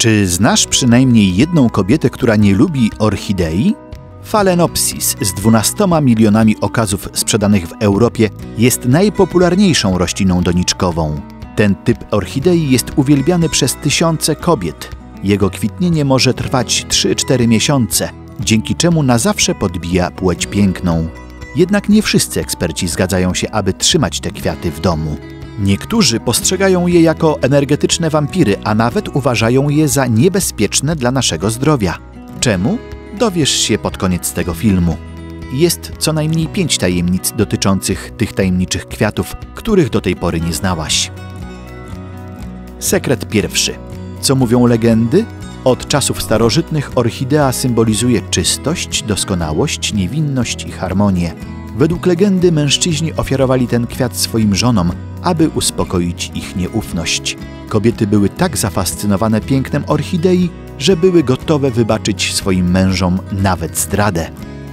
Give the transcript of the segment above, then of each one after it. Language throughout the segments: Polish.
Czy znasz przynajmniej jedną kobietę, która nie lubi orchidei? Phalaenopsis z 12 milionami okazów sprzedanych w Europie jest najpopularniejszą rośliną doniczkową. Ten typ orchidei jest uwielbiany przez tysiące kobiet. Jego kwitnienie może trwać 3–4 miesiące, dzięki czemu na zawsze podbija płeć piękną. Jednak nie wszyscy eksperci zgadzają się, aby trzymać te kwiaty w domu. Niektórzy postrzegają je jako energetyczne wampiry, a nawet uważają je za niebezpieczne dla naszego zdrowia. Czemu? Dowiesz się pod koniec tego filmu. Jest co najmniej 5 tajemnic dotyczących tych tajemniczych kwiatów, których do tej pory nie znałaś. Sekret pierwszy. Co mówią legendy? Od czasów starożytnych orchidea symbolizuje czystość, doskonałość, niewinność i harmonię. Według legendy mężczyźni ofiarowali ten kwiat swoim żonom, aby uspokoić ich nieufność. Kobiety były tak zafascynowane pięknem orchidei, że były gotowe wybaczyć swoim mężom nawet zdradę.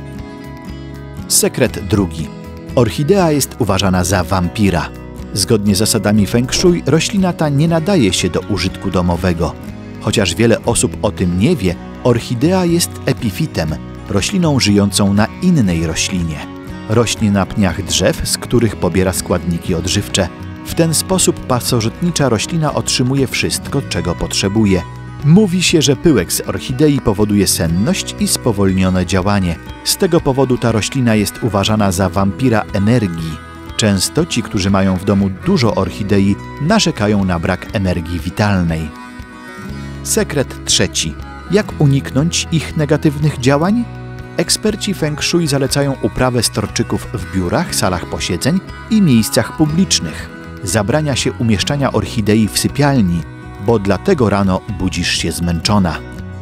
Sekret drugi. Orchidea jest uważana za wampira. Zgodnie z zasadami Feng Shui roślina ta nie nadaje się do użytku domowego. Chociaż wiele osób o tym nie wie, orchidea jest epifitem, rośliną żyjącą na innej roślinie. Rośnie na pniach drzew, z których pobiera składniki odżywcze. W ten sposób pasożytnicza roślina otrzymuje wszystko, czego potrzebuje. Mówi się, że pyłek z orchidei powoduje senność i spowolnione działanie. Z tego powodu ta roślina jest uważana za wampira energii. Często ci, którzy mają w domu dużo orchidei, narzekają na brak energii witalnej. Sekret trzeci. Jak uniknąć ich negatywnych działań? Eksperci Feng Shui zalecają uprawę storczyków w biurach, salach posiedzeń i miejscach publicznych. Zabrania się umieszczania orchidei w sypialni, bo dlatego rano budzisz się zmęczona.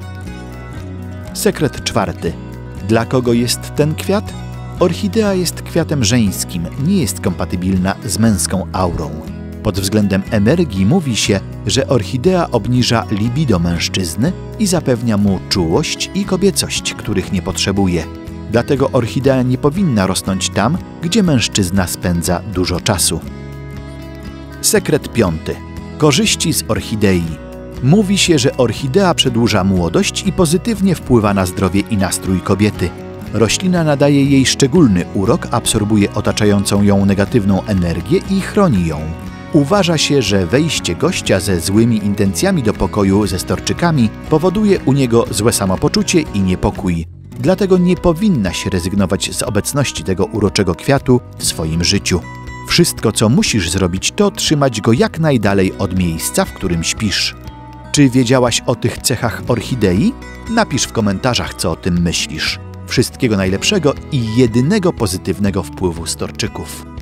Sekret czwarty. Dla kogo jest ten kwiat? Orchidea jest kwiatem żeńskim, nie jest kompatybilna z męską aurą. Pod względem energii mówi się, że orchidea obniża libido mężczyzny i zapewnia mu czułość i kobiecość, których nie potrzebuje. Dlatego orchidea nie powinna rosnąć tam, gdzie mężczyzna spędza dużo czasu. Sekret piąty. Korzyści z orchidei. Mówi się, że orchidea przedłuża młodość i pozytywnie wpływa na zdrowie i nastrój kobiety. Roślina nadaje jej szczególny urok, absorbuje otaczającą ją negatywną energię i chroni ją. Uważa się, że wejście gościa ze złymi intencjami do pokoju ze storczykami powoduje u niego złe samopoczucie i niepokój. Dlatego nie powinnaś rezygnować z obecności tego uroczego kwiatu w swoim życiu. Wszystko, co musisz zrobić, to trzymać go jak najdalej od miejsca, w którym śpisz. Czy wiedziałaś o tych cechach orchidei? Napisz w komentarzach, co o tym myślisz. Wszystkiego najlepszego i jedynego pozytywnego wpływu storczyków.